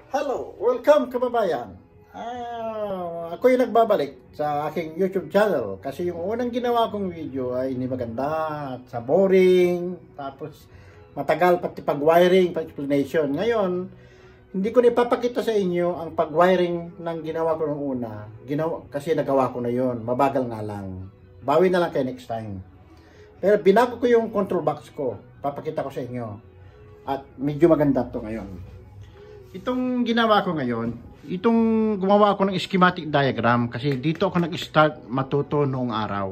Hello! Welcome kababayan! Ako yung nagbabalik sa aking YouTube channel kasi yung unang ginawa kong video ay hindi maganda at sa boring, tapos matagal pati pag-wiring, pag-explanation. Ngayon, hindi ko ipapakita sa inyo ang pag-wiring ng ginawa ko nung una. Kasi nagawa ko na yon, mabagal nga lang. Bawi na lang kayo next time. Pero binago ko yung control box ko, papakita ko sa inyo. At medyo maganda to ngayon. Itong ginawa ko ngayon, itong gumawa ako ng schematic diagram kasi dito ako nag-start matuto noong araw.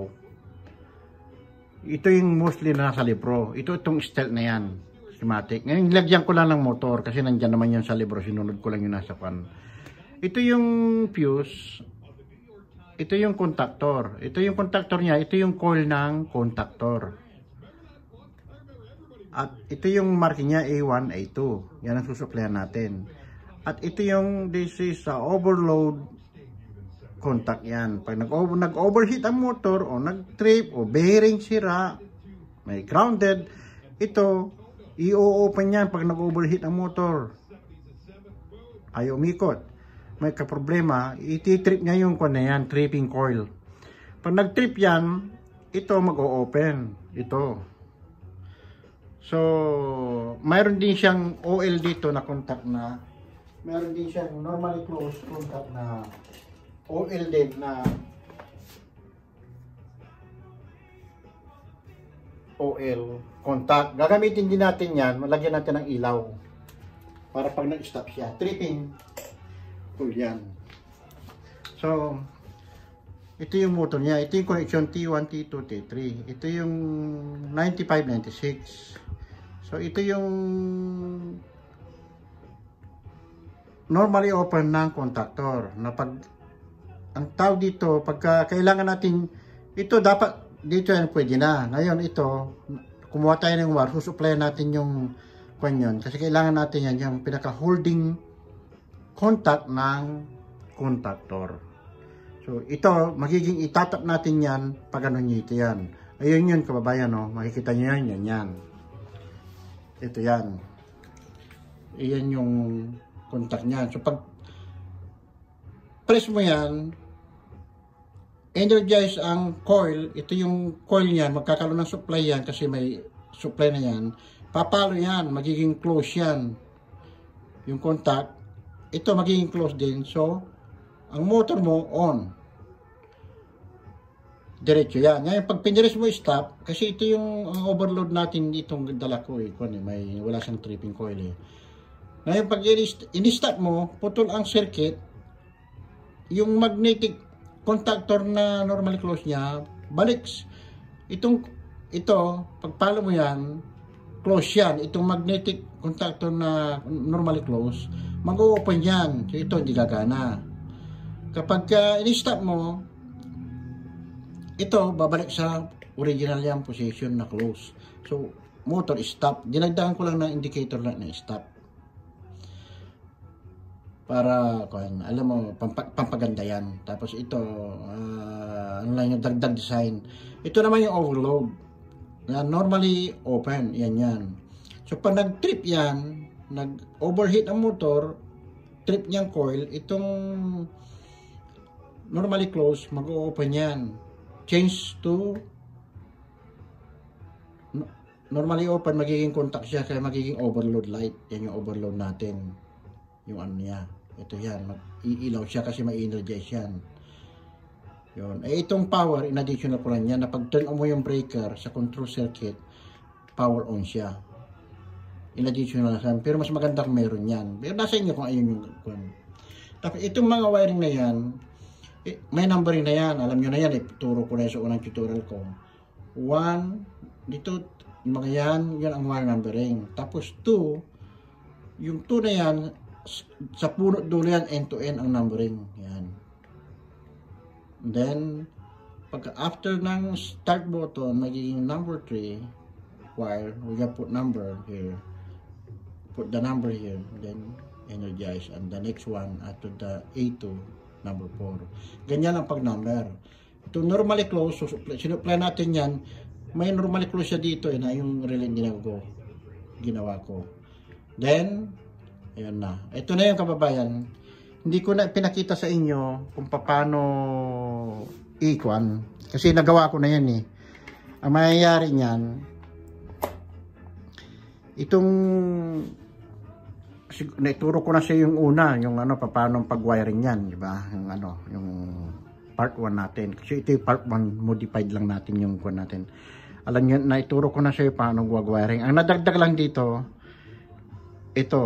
Ito yung mostly na nasa libro. Itong style na yan, schematic. Ngayon, nilagyan ko lang ng motor kasi nandyan naman yun sa libro. Sinunod ko lang yung nasa pan. Ito yung fuse. Ito yung contactor. Ito yung contactor niya. Ito yung coil ng contactor. At ito yung marking niya A1, A2. Yan ang susuplayan natin. At ito yung this is overload contact yan. Pag nag-overheat ang motor o nag-trip o bearing sira, may grounded, ito i-open yan pag nag-overheat ang motor. Ayaw umikot. May kaproblema, iti-trip niya yung yan, tripping coil. Pag nag-trip yan, ito mag-o-open. Ito. So, mayroon din siyang OL dito na contact na, mayroon din siyang normally closed contact na OL din na OL contact. Gagamitin din natin yan, malagyan natin ng ilaw para pag nag-stop siya. Tripping tool yan. So, ito yung motor niya. Ito yung connection T1, T2, T3. Ito yung 95, 96. So, ito yung normally open ng contactor. Na ang tawag dito, pagka kailangan natin, ito dapat, dito yan pwede na. Ngayon, ito, kumuha tayo ng wire, susuplayan natin yung kanyon. Kasi kailangan natin yan, yung pinaka-holding contact ng contactor. So, ito, magiging itatap natin yan pag ano nyo ito yan. Ayun yun, kababayan, no? Makikita nyo yan, yan. Ito yan. Iyan yung contact niyan. So, pag press mo yan, energize ang coil. Ito yung coil niyan. Magkakaroon ng supply yan kasi may supply na yan. Papalo yan. Magiging close yan. Yung contact. Ito magiging close din. So, ang motor mo on. Diretso yan. Ngayon, pag piniris mo stop, kasi ito yung overload natin itong dala ko eh. Wala siyang tripping coil eh. Ngayon, pag in-stop mo, putol ang circuit, yung magnetic contactor na normally close niya, baliks. Ito, pag palo mo yan, close yan. Itong magnetic contactor na normally close, mag-open yan. So, ito hindi gagana. Kapag in-stop mo, ito, babalik sa original yung position na close. So, motor stop. Dinagdagan ko lang ng indicator na stop. Para, alam mo, pampaganda yan. Tapos ito, ano lang yung dagdag design. Ito naman yung overload. Normally open. Yan. So, pag nag-trip yan, nag-overheat ang motor, trip niyang coil, itong normally close, mag-open yan. Change to normally open, magiging contact siya kaya magiging overload light. Yan yung overload natin, yung ano niya, ito yan, mag-iilaw siya kasi ma-energize yan yun. Itong power, in additional ko lang yan na pag turn on mo yung breaker sa control circuit, power on siya, in additional lang. Pero mas maganda kung meron yan, pero nasa inyo kung ayun yung tapos itong mga wiring na yan, may numbering na yan. Alam nyo na yan. Ituro ko na sa unang tutorial ko. 1, dito, yung mga yan ang wire numbering. Tapos 2, yung 2 na yan, sa punot dulo yan, end to end ang numbering. Yan. And then, pag after ng start button, magiging number 3, wire, we can put number here. Put the number here. Then, energize. And the next one, after the A2, number 4. Ganyan ang pag-number. Ito normally close, so sinupply natin yan. May normally close siya dito na yung relay ginawa ko. Then, Ayan na. Ito na yung kababayan. Hindi ko na pinakita sa inyo kung paano ikuan. Kasi nagawa ko na yan eh. Ang mangyayari niyan, itong naituro ko na sa yung una, yung ano, paano pag-wiring yan, di ba? Yung ano, yung part 1 natin. Kasi ito yung part 1, modified lang natin yung kuan natin. Alam niyo, naituro ko na sa iyo paano gag-wiring. Ang nadagdag lang dito, ito,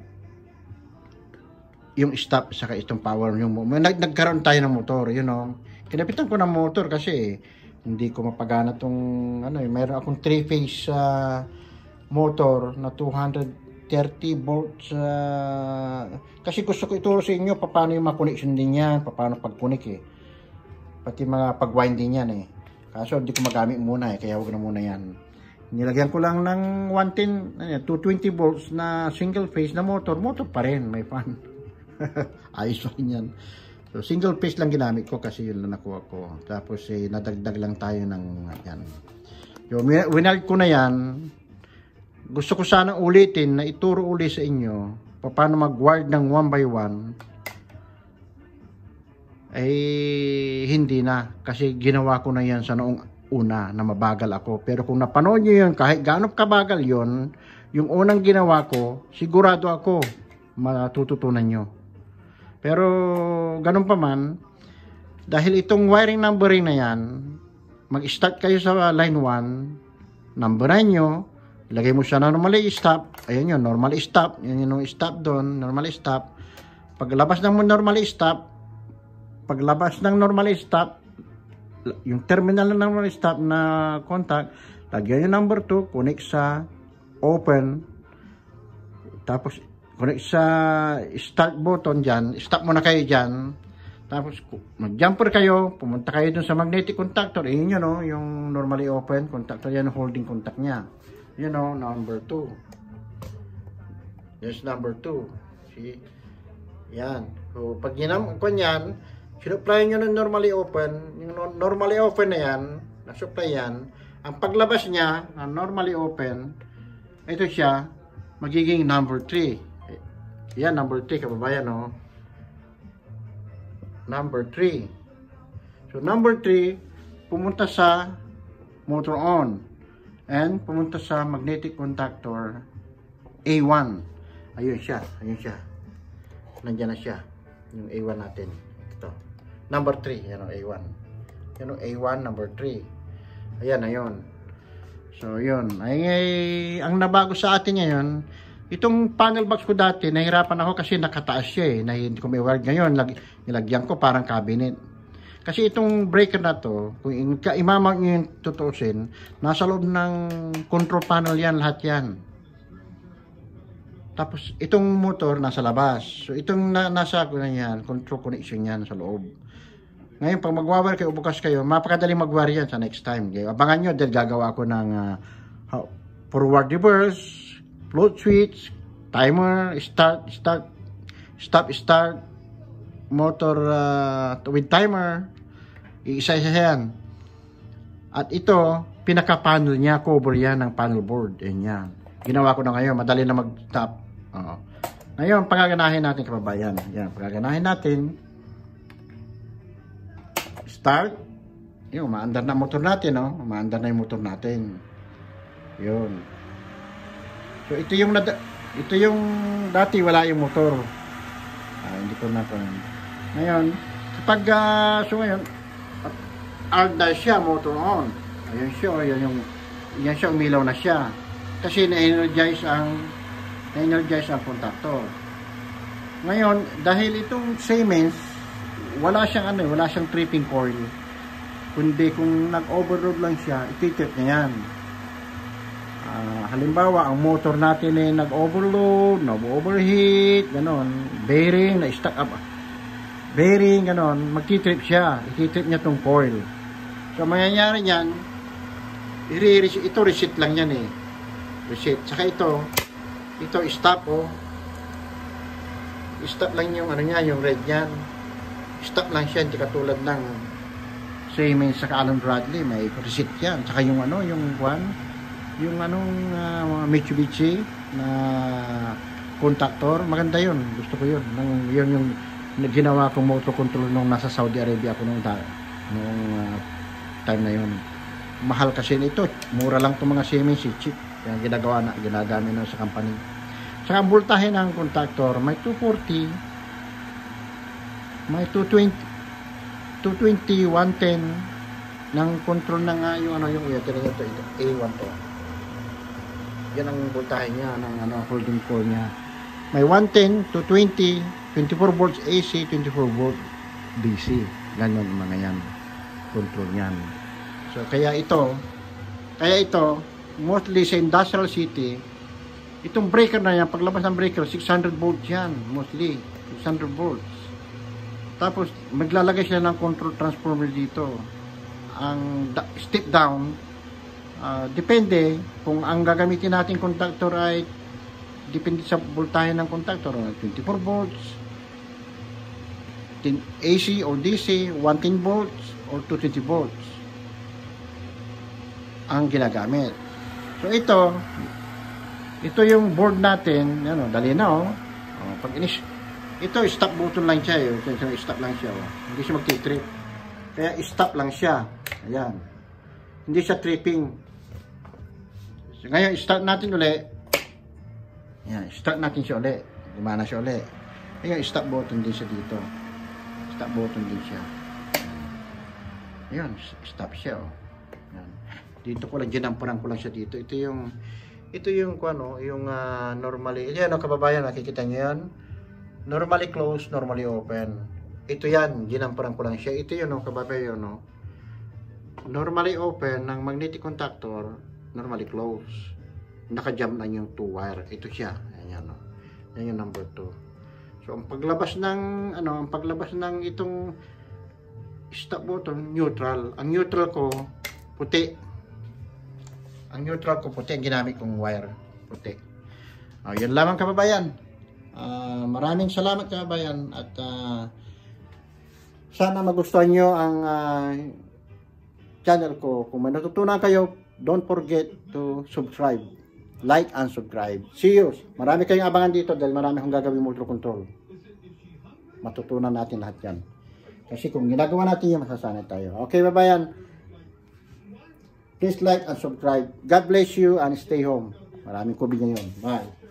yung stop saka itong power yung nagkaroon tayo ng motor, you know. Kinapitan ko ng motor kasi hindi ko mapagana tong ano, mayroon akong 3-phase motor na 230 volts kasi gusto ko ituro sa inyo paano yung ma-connection din yan, paano pag-connect eh. Pati mga pag-winding yan eh. Kaso hindi ko magamit muna eh, kaya huwag na muna yan. Nilagyan ko lang ng 110, 220 volts na single phase na motor pa rin, may fan. Ayos lang yan. So single phase lang ginamit ko kasi yun lang nakuha ko. Tapos nadagdag lang tayo ng yan. So winald ko na yan. Gusto ko sanang ulitin na ituro uli sa inyo paano mag-wire ng 1 by 1. Hindi na kasi ginawa ko na yan sa noong una na mabagal ako. Pero kung napanood nyo yun, kahit gaano kabagal yun, yung unang ginawa ko, sigurado ako matututunan nyo. Pero ganun pa man, dahil itong wiring numbering na yan, mag-start kayo sa line 1, numberan nyo, lagay mo siya na normally stop, ayun yun, normally stop, yun yung stop doon, normally stop. Paglabas ng normally stop, yung terminal ng normally stop na contact, lagyan yung number 2, connect sa open, tapos connect sa start button dyan, stop muna kayo dyan, tapos mag-jumper kayo, pumunta kayo dun sa magnetic contactor, yun yun no, yung normally open contactor yan, holding contact nya, yun know, number 2, yes, number 2, see, yan, so pag ginampan yan, sinupply nyo ng normally open, yung normally open na yan, nasupply yan, ang paglabas nya, ang normally open, ito siya, magiging number 3. Yan, number 3, kababayan, no? Number 3. So, number 3, pumunta sa motor on. And, pumunta sa magnetic contactor A1. Ayun siya, ayun siya. Nandiyan na siya. Yung A1 natin. Ito. Number 3, yan o, A1. Yan o, A1, number 3. Ayan, ayun. So, yun. Ang nabago sa atin ngayon, itong panel box ko dati, nahirapan ako kasi nakataas siya eh. Hindi ko may wire ngayon. Nilagyan ko parang cabinet. Kasi itong breaker na to, kung imamount nyo yung tutusin, nasa loob ng control panel yan, lahat yan. Tapos itong motor nasa labas. So itong nasa yan, control connection yan sa loob. Ngayon, pag mag-wire kayo, bukas kayo, mapakadaling mag-wire yan sa next time. Okay? Abangan nyo, dahil gagawa ko ng forward reverse, float switch, timer, stop, motor with timer, isa-isa yan. At ito, pinaka-panel niya, cover yan ng panel board. Yan. Ginawa ko na ngayon, madali na mag-stop. Ngayon, pagaganahin natin, kababayan. Yan, pagaganahin natin. Start. Yung, umaandar na motor natin, no? Umaandar na yung motor natin. Yun. So ito yung dati wala yung motor. Hindi ko na po. Ngayon, kapag so ngayon na siya, motor on. Ayun siya, yan siya, umilaw na siya. Kasi na-energize ang contactor. Ngayon, dahil itong Siemens, wala siyang tripping coil. Kundi kung nag-overload lang siya, ititrip niya yan. Halimbawa, ang motor natin ay nag-overload, nag-overheat, ganon, bearing, na-stuck up, bearing, ganon, magtitrip siya, ititrip niya tong coil. So, mangyayari niyan, ito reset lang yan eh, reset. Saka ito stop oh, stop lang yung niya, yung red yan, stop lang siya, hindi katulad ng Siemens sa Allen Bradley, may reset yan. Saka yung yung Mitsubishi na contactor, maganda yun. Gusto ko yun. Yun yung ginawa kong motor control nung nasa Saudi Arabia ako nung time na yun. Mahal kasi nito. Mura lang itong mga Siemens, cheap. Kaya ginagamit na sa company. Saka ang voltahe ng contactor, may 240, may 220, 110 ng control na nga yung ito, A1 to. Yan ang voltahe niya ng holding core niya. May 110, 220, 24 volts AC, 24 volt DC. Ganun mga yan. Control niyan. So kaya ito mostly sa industrial city, itong breaker na yan, paglabas ng breaker 600 volts yan, mostly 600 volts. Tapos maglalagay sila ng control transformer dito. Ang step down, depende kung ang gagamitin natin contactor ay depende sa voltahe ng contactor, 24 volts, AC or DC, 110 volts or 220 volts ang ginagamit. So ito yung board natin, dali na pag ito stop button lang siya, stop lang siya, hindi siya magti-trip. Kaya stop lang siya. Ayan. Hindi siya tripping. So, ngayon start natin uli. Ayan, start natin siya uli. Gumana siya uli. Ayan, stop button din siya dito. Stop button din siya. Ayan, stop siya. Ayan. Dito ko lang, ginamparan ko lang siya dito. Ito yung normally, yan kababayan, nakikita niyo yan. Normally close, normally open. Ito yan, ginamparan ko lang siya. Ito yun, kababayan, normally open ng magnetic contactor, normally close. Naka-jump na yung 2 wire. Ito siya. Ayan, yan yung number 2. So, ang paglabas ng itong stop button, neutral. Ang neutral ko, puti. Ang ginamit kong wire. Puti. Yan lamang kababayan. Maraming salamat kababayan. At sana magustuhan nyo ang channel ko. Kung may natutunan kayo, don't forget to subscribe. Like and subscribe. See you. Marami kayong abangan dito dahil marami akong gagawin motor control. Matutunan natin lahat yan. Kasi kung ginagawa natin yan, masasanay tayo. Okay, babayan. Please like and subscribe. God bless you and stay home. Maraming kubig ngayon. Bye.